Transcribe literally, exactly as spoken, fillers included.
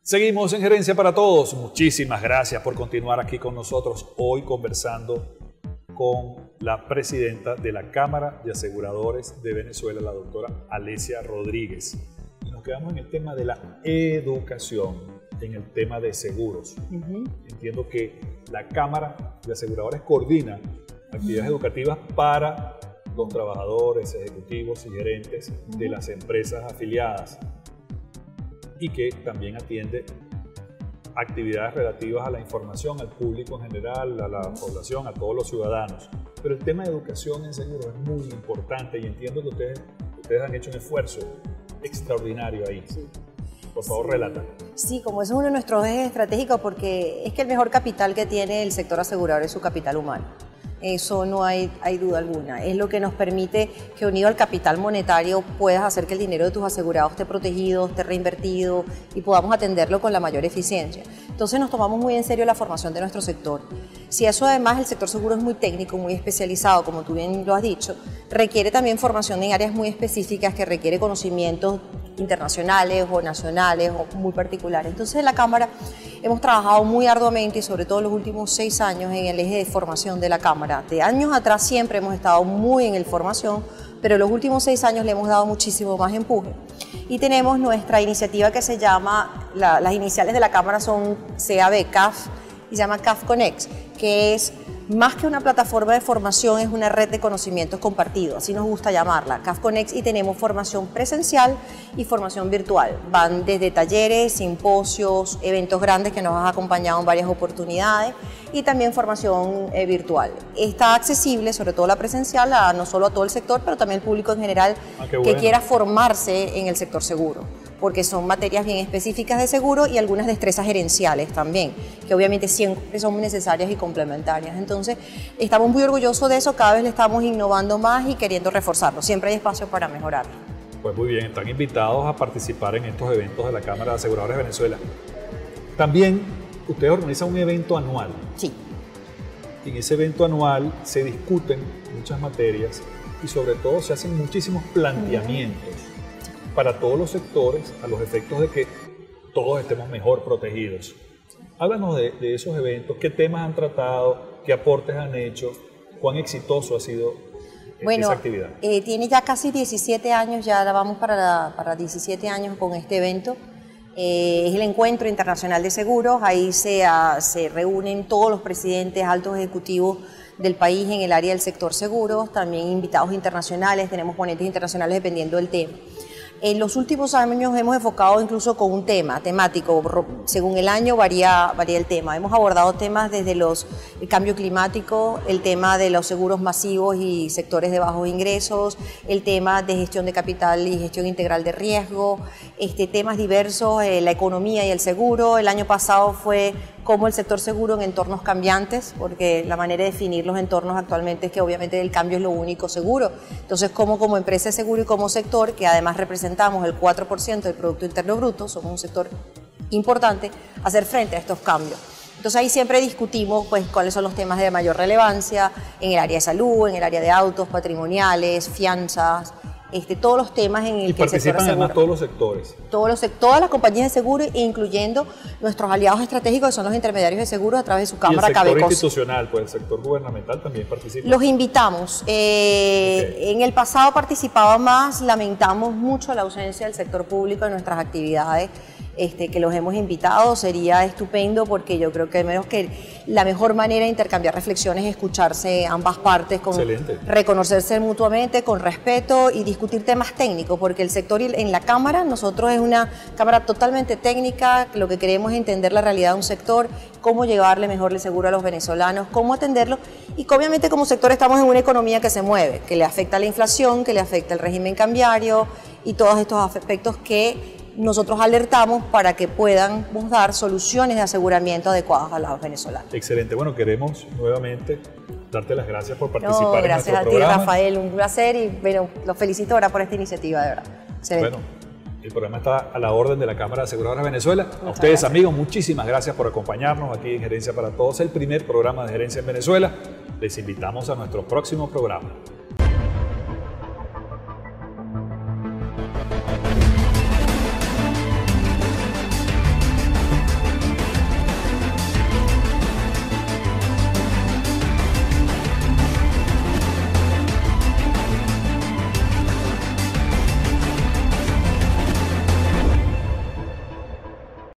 Seguimos en Gerencia para Todos. Muchísimas gracias por continuar aquí con nosotros. Hoy conversando con la presidenta de la Cámara de Aseguradores de Venezuela, la doctora Alesia Rodríguez. Y nos quedamos en el tema de la educación, en el tema de seguros. Uh-huh. Entiendo que la Cámara de Aseguradores coordina actividades uh-huh. educativas para los trabajadores, ejecutivos y gerentes uh-huh. de las empresas afiliadas, y que también atiende actividades relativas a la información al público en general, a la población, a todos los ciudadanos. Pero el tema de educación en seguros es muy importante y entiendo que ustedes, ustedes han hecho un esfuerzo extraordinario ahí. Sí. Por favor, sí. relata. Sí, como ese es uno de nuestros ejes estratégicos, porque es que el mejor capital que tiene el sector asegurador es su capital humano. Eso no hay, hay duda alguna. Es lo que nos permite que, unido al capital monetario, puedas hacer que el dinero de tus asegurados esté protegido, esté reinvertido y podamos atenderlo con la mayor eficiencia. Entonces nos tomamos muy en serio la formación de nuestro sector. Si eso además el sector seguro es muy técnico, muy especializado, como tú bien lo has dicho, requiere también formación en áreas muy específicas que requiere conocimientos internacionales o nacionales o muy particulares. Entonces en la Cámara hemos trabajado muy arduamente y sobre todo los últimos seis años en el eje de formación de la Cámara. De años atrás siempre hemos estado muy en el formación, pero los últimos seis años le hemos dado muchísimo más empuje. Y tenemos nuestra iniciativa que se llama, la, las iniciales de la Cámara son C A B, C A F, y se llama C A F Connect, que es más que una plataforma de formación, es una red de conocimientos compartidos, así nos gusta llamarla, C A F Connect, y tenemos formación presencial y formación virtual. Van desde talleres, simposios, eventos grandes que nos han acompañado en varias oportunidades y también formación eh, virtual. Está accesible, sobre todo la presencial, a, no solo a todo el sector, pero también al público en general ah, que bueno. quiera formarse en el sector seguro, porque son materias bien específicas de seguro y algunas destrezas gerenciales también, que obviamente siempre son necesarias y complementarias. Entonces, estamos muy orgullosos de eso, cada vez le estamos innovando más y queriendo reforzarlo. Siempre hay espacio para mejorarlo. Pues muy bien, están invitados a participar en estos eventos de la Cámara de Aseguradores de Venezuela. También, ustedes organizan un evento anual. Sí. En ese evento anual se discuten muchas materias y sobre todo se hacen muchísimos planteamientos uh-huh. para todos los sectores a los efectos de que todos estemos mejor protegidos. Háblanos de, de esos eventos, qué temas han tratado, qué aportes han hecho, cuán exitoso ha sido bueno, esa actividad. Eh, tiene ya casi diecisiete años, ya vamos para, la, para diecisiete años con este evento. Eh, es el Encuentro Internacional de Seguros, ahí se, a, se reúnen todos los presidentes, altos ejecutivos del país en el área del sector seguros, también invitados internacionales, tenemos ponentes internacionales dependiendo del tema. En los últimos años hemos enfocado incluso con un tema temático, según el año varía, varía el tema. Hemos abordado temas desde los, el cambio climático, el tema de los seguros masivos y sectores de bajos ingresos, el tema de gestión de capital y gestión integral de riesgo, este, temas diversos, eh, la economía y el seguro. El año pasado fue cómo el sector seguro en entornos cambiantes, porque la manera de definir los entornos actualmente es que obviamente el cambio es lo único seguro. Entonces, cómo como empresa de seguro y como sector, que además representamos el cuatro por ciento del Producto Interno Bruto, somos un sector importante, hacer frente a estos cambios. Entonces ahí siempre discutimos pues, cuáles son los temas de mayor relevancia en el área de salud, en el área de autos, patrimoniales, fianzas, Este, todos los temas en el y que el sector participan además todos los sectores. Todos los, todas las compañías de seguro, incluyendo nuestros aliados estratégicos, que son los intermediarios de seguros a través de su cámara Cabecos. ¿Y el sector Cabecos. institucional, pues el sector gubernamental también participa? Los invitamos. Eh, okay. En el pasado participaba más, lamentamos mucho la ausencia del sector público en nuestras actividades. Este, que los hemos invitado, sería estupendo porque yo creo que menos que la mejor manera de intercambiar reflexiones es escucharse ambas partes, con reconocerse mutuamente, con respeto y discutir temas técnicos, porque el sector en la Cámara, nosotros es una Cámara totalmente técnica, lo que queremos es entender la realidad de un sector, cómo llevarle mejor el seguro a los venezolanos, cómo atenderlo y que obviamente como sector estamos en una economía que se mueve, que le afecta la inflación, que le afecta el régimen cambiario y todos estos aspectos que nosotros alertamos para que puedan dar soluciones de aseguramiento adecuadas a los venezolanos. Excelente. Bueno, queremos nuevamente darte las gracias por participar no, gracias en nuestro a ti, programa. Rafael, un placer y bueno, los felicito ahora por esta iniciativa, de verdad. Excelente. Bueno, el programa está a la orden de la Cámara de Aseguradores de Venezuela. Muchas a ustedes, gracias. Amigos, muchísimas gracias por acompañarnos aquí en Gerencia para Todos, el primer programa de gerencia en Venezuela. Les invitamos a nuestro próximo programa.